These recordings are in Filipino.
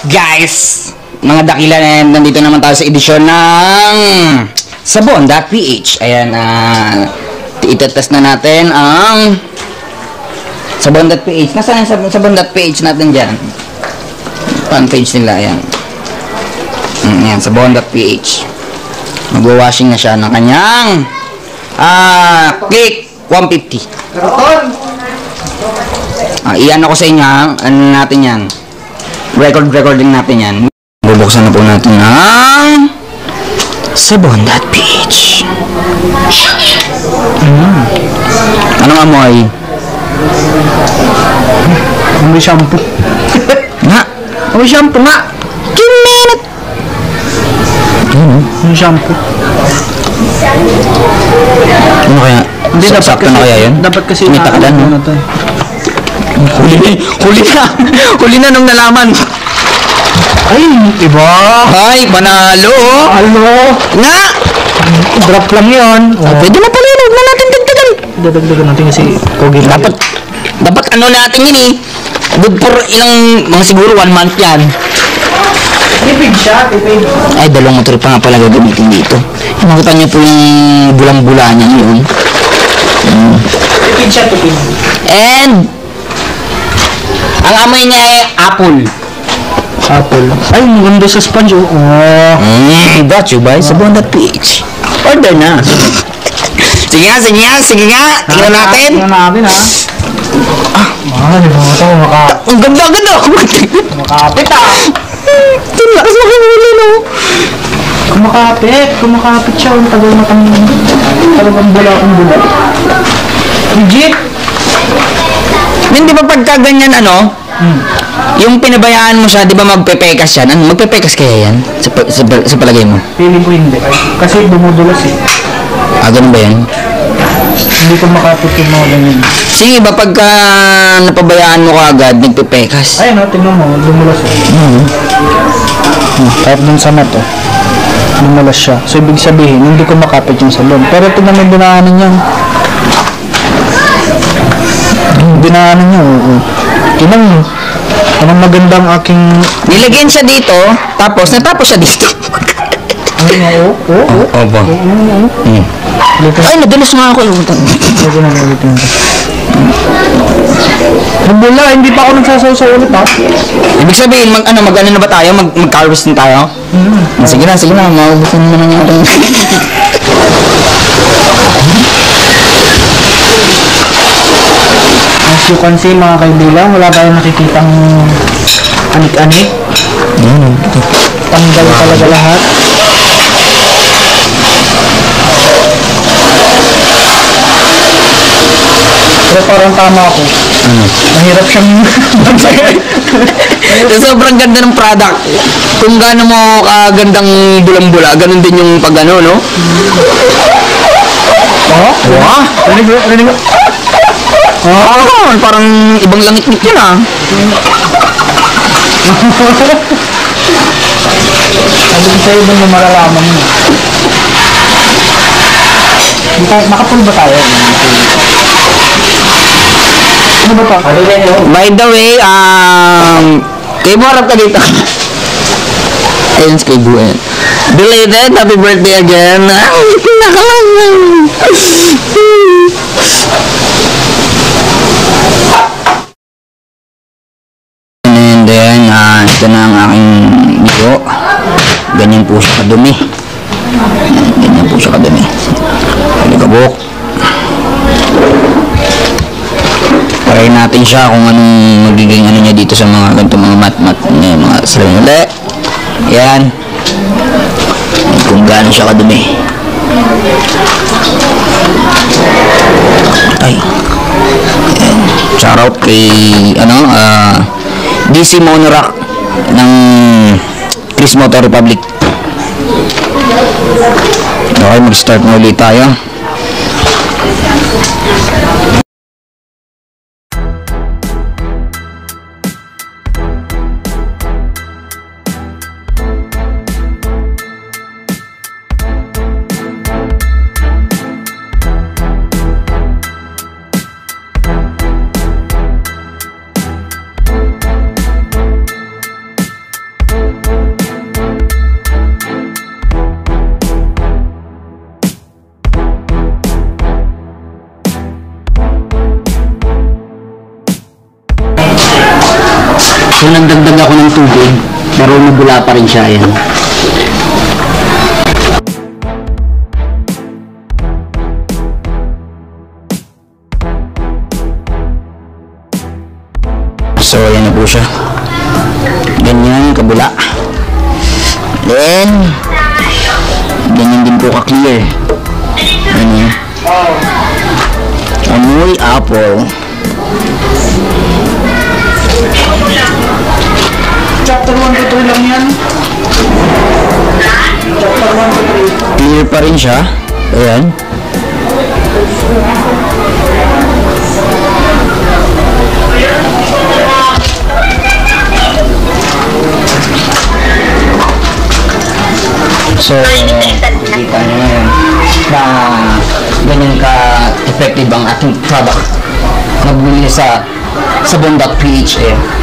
Guys, mga dakila, nandito naman tayo sa edisyon ng Sabon.ph. Ayan, itetest na natin ang Sabon.ph. Nasaan yung Sabon.ph natin dyan? Fan page nila, ayan. Ayan, Sabon.ph. Mag-washing na siya ng kanyang Click 150. Iyan ako sa inyo, ano natin yan, recording natin yan. Bubuksan na po natin ang Sabon.ph. Anong amoy? Amoy shampoo. Nga, amoy shampoo nga. Kiminit. Amoy shampoo. Ano kaya? Hindi, sakto na kaya yun? Dapat kasi Takalan, no? Huli na nung nalaman. Ay, iba. Ay, panalo. Ano? Nga. Drop lang yun. Pwede na pala yun. Huwag na natin dagdagan. Dadagdagan natin kasi pogi. Dapat ano natin yun eh. Good for ilang, mga siguro 1 month yan. Tipid siya, tipid. Ay, 2 motor pa nga pala gagamitin dito. Nakita niyo po yung bulang-bula niya yun. Tipid siya, tipid. And ang amoy niya ay apple. Apple. Ay, maganda sa sponge. Got you by Sabon.ph. Order na. Sige nga. Tingnan natin. Tingnan natin, ha. Ay, ito, Ang ganda. kumakapit, ha. Lakas makimuli, no? Kumakapit siya. Ang tagal na kami. Talagang bula. Legit. Hindi ba pagka ganyan, yung pinabayaan mo siya, di ba magpepekas siya? Magpepekas kaya yan? Sa palagay mo? Feeling ko hindi. Kasi dumudulas eh. Ganun ba yan? Hindi ko makapit yung mga ganyan. Sige ba pagka napabayaan mo kaagad, nagpepekas? Ayun, tingnan mo. Dumulas eh. Kahit dun sa mat, dumulas siya. So, ibig sabihin, hindi ko makapit yung salon. Pero tingnan mo yung dinaanan niya. Dinaanan niya, tingnan mo. Anong magandang aking... Nilagyan siya dito, tapos natapos siya dito. Ano nga, Opo. Ay, nadulas nga ako. Nabula, hindi pa ako nagsasaw ulit, ha? Ibig sabihin, mag-ano na ba tayo? Mag-carvest na tayo? Sige na. Maubusin mo na nga. As you can see, mga kaibigan, wala tayong nakikitang anik-anik. Tanggal talaga lahat. Pero parang tama ako. Mahirap siyang bansagay. Sobrang ganda ng product. Kung gaano mo kagandang bulang-bula, ganun din yung pag-ano, no? Wow! Rinig mo. Parang ibang langit-ngit yun, Sabi ko sa'yo, doon mo malalaman mo. Nakapul ba tayo? Ano ba ito? By the way, kayo mo harap ka dito. Ayun, kay Buen. Belated, happy birthday again. Nakalang. And then, ito na ang aking video. Ganyan po siya kadumi. Halikabok. Try natin siya kung anong magiging niya dito sa mga ganito mga mat mga salamin ulit. Yan. Kung gaano siya kadumi. Ay. Yan. Shoutout kay DC Monorack ng Chris Motor Republic. Okay, mag-start na ulit tayo. nagdagdag ako ng tubig, pero mabula pa rin siya. Yan. So, ayan na po siya. Ganyan, kabula. Then, ganyan din po ka-clear. Ano? Amoy apple. Chapter 1 to 3 lang yan. Chapter 1 to 3. Clear pa rin siya. Ayan. So, kita nyo ngayon na ganyan ka-effective ang ating product na bumili sa sabon.ph.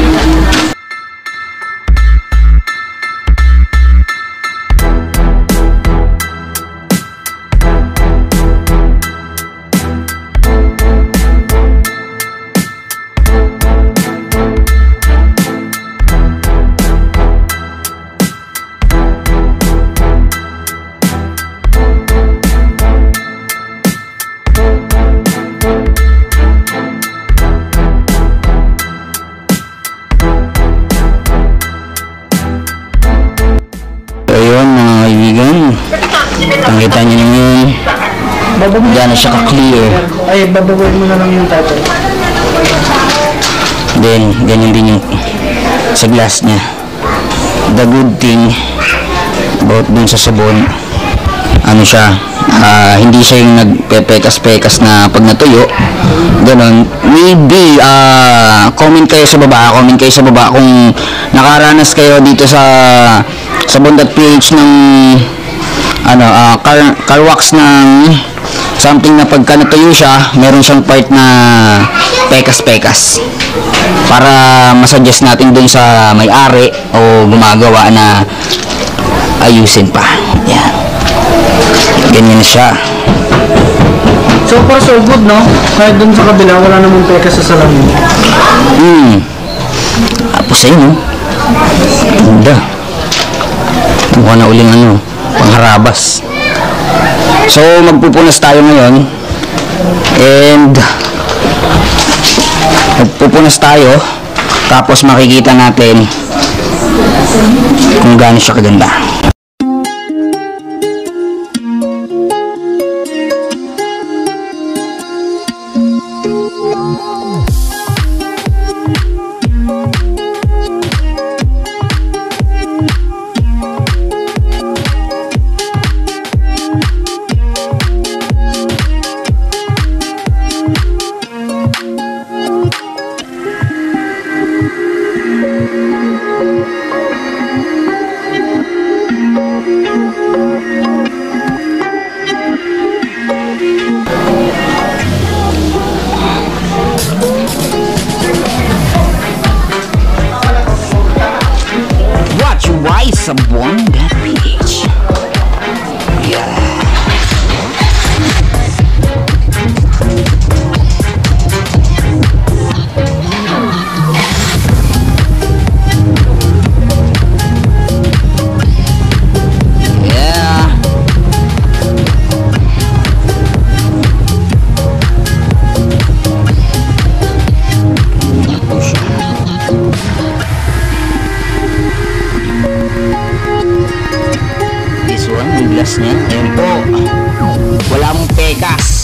Nakita nyo yun. Diyan na siya ka-clear. Ay, babagoy mo na lang yung title. Then, ganyan din yung sa glass niya. The good thing about dun sa sabon, ano siya, hindi siya yung nagpepekas-pekas na pag natuyo. Ganon. Maybe, comment kayo sa baba kung nakaranas kayo dito sa sabon.ph ng car wax ng something na pagka natuyo siya, meron siyang part na pekas-pekas para masuggest natin dun sa may-ari o gumagawa na ayusin pa. Yan. Ganyan siya. So far so good, no? Kahit dun sa kabila, wala namang peka sa salamin. Tapos ayun, no? Ganda. Mukha na uling pangharabas. So, magpupunas tayo ngayon. And magpupunas tayo. Tapos makikita natin kung gaano siya kaganda. Sabon.ph. Yeah. This one, yung glass niya. Ayan po. Wala mong pekas.